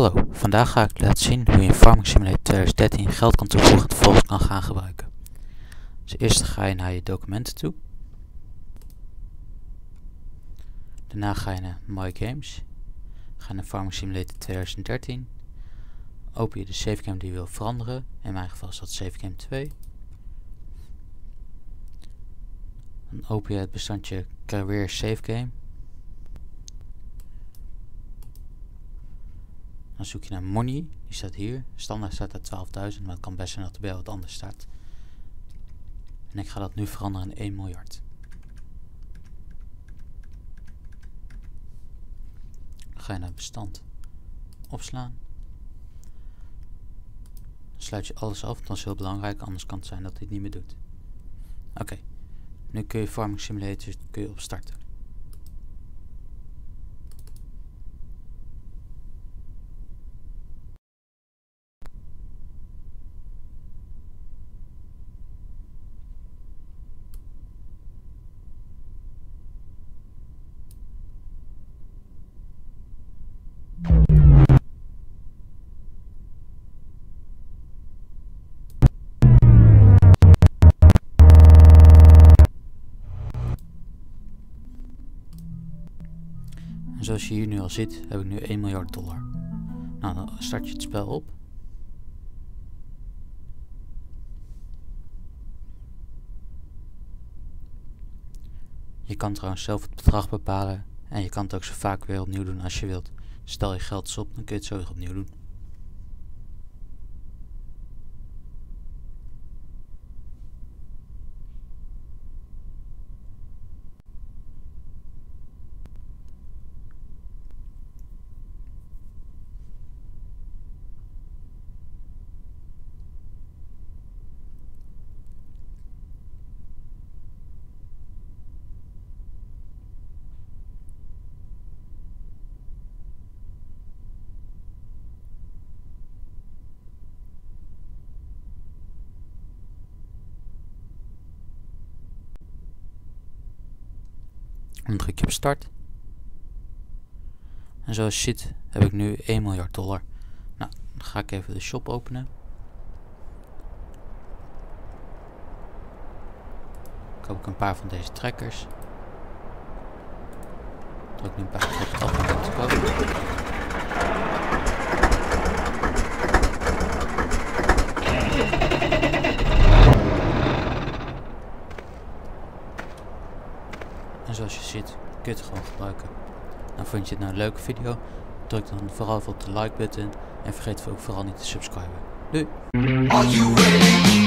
Hallo, vandaag ga ik laten zien hoe je in Farming Simulator 2013 geld kan toevoegen en vervolgens kan gaan gebruiken. Dus eerst ga je naar je documenten toe. Daarna ga je naar My Games. Ga naar Farming Simulator 2013. Open je de savegame die je wil veranderen. In mijn geval is dat savegame 2. Dan open je het bestandje Career Savegame. Dan zoek je naar Money, die staat hier. Standaard staat er 12.000, maar het kan best zijn dat er bij wat anders staat. En ik ga dat nu veranderen in 1 miljard. Dan ga je naar bestand opslaan. Dan sluit je alles af, dat is heel belangrijk, anders kan het zijn dat hij het niet meer doet. Oké, nu kun je Farming Simulator opstarten. En zoals je hier nu al ziet, heb ik nu 1 miljard dollar. Nou, dan start je het spel op. Je kan trouwens zelf het bedrag bepalen en je kan het ook zo vaak weer opnieuw doen als je wilt. Stel je geld is op, dan kun je het zo weer opnieuw doen. Dan druk je op start. En zoals je ziet heb ik nu 1 miljard dollar. Nou, dan ga ik even de shop openen. Koop ik een paar van deze trekkers. Druk nu een paar keer op om te kopen. En zoals je ziet, kun je het gewoon gebruiken. Nou, vond je het nou een leuke video? Druk dan vooral op de like button en vergeet ook vooral niet te subscriben. Doei!